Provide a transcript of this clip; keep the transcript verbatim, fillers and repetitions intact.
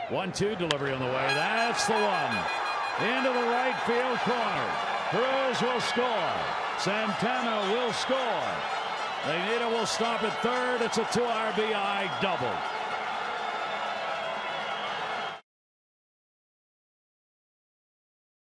one two delivery on the way. That's the one. Into the right field corner. Cruz will score. Santana will score. Lainito will stop at third. It's a two R B I double.